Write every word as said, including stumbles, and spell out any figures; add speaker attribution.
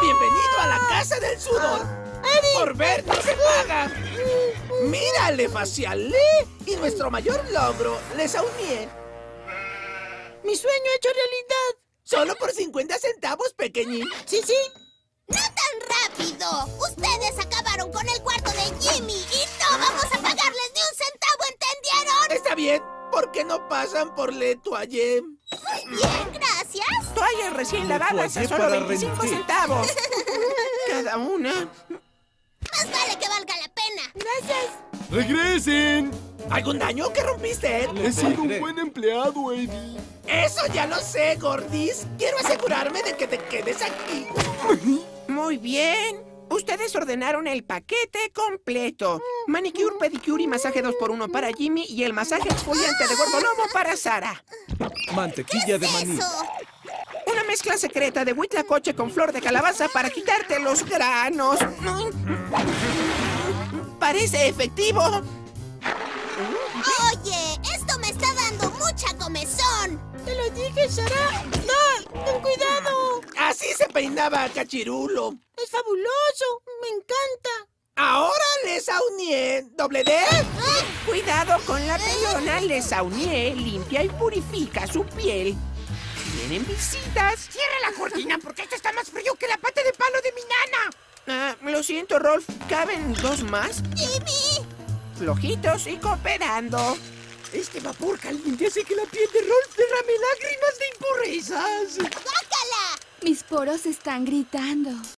Speaker 1: Bienvenido a la casa del sudor. Por ver no se paga. Mírale, facial. Y nuestro mayor logro, les uní. Mi sueño hecho realidad. Solo por cincuenta centavos, pequeñín. Sí, sí.
Speaker 2: ¡No tan rápido! Ustedes acabaron con el cuarto de Jimmy y no vamos a pagarles ni un centavo, ¿entendieron?
Speaker 1: Está bien. ¿Por qué no pasan por Le Toallé?
Speaker 2: Muy bien, gracias.
Speaker 3: Toallas recién lavadas a solo veinticinco centavos. Cada una.
Speaker 2: Más vale que valga la pena. Gracias.
Speaker 4: ¡Regresen!
Speaker 1: ¿Algún daño que rompiste?
Speaker 4: He sido un buen empleado, Eddie.
Speaker 1: Eso ya lo sé, Gordis. Quiero asegurarme de que te quedes aquí.
Speaker 3: Muy bien. Ustedes ordenaron el paquete completo. Manicure, pedicure y masaje dos por uno para Jimmy y el masaje exfoliante de gordolobo para Sara.
Speaker 4: Mantequilla de maní.
Speaker 2: Eso.
Speaker 3: Una mezcla secreta de huitlacoche con flor de calabaza para quitarte los granos. Parece efectivo.
Speaker 2: Oye, esto me está dando mucha comezón.
Speaker 1: Te lo dije, Sara. ¡No! ¡Ten cuidado! Así se peinaba Cachirulo. Es fabuloso. Me encanta. Ahora les uní. ¿Doble D?
Speaker 3: Cuidado con la pelona. Les Saunier limpia y purifica su piel. ¿Tienen visitas?
Speaker 5: Cierra la cortina porque esto está más frío que la pata de palo de mi nana.
Speaker 3: Ah, lo siento, Rolf. ¿Caben dos más?
Speaker 2: Jimmy.
Speaker 3: Flojitos y cooperando.
Speaker 5: Este vapor caliente hace que la piel de Rolf derrame lágrimas de impurezas.
Speaker 2: ¡Guácala!
Speaker 6: Mis poros están gritando.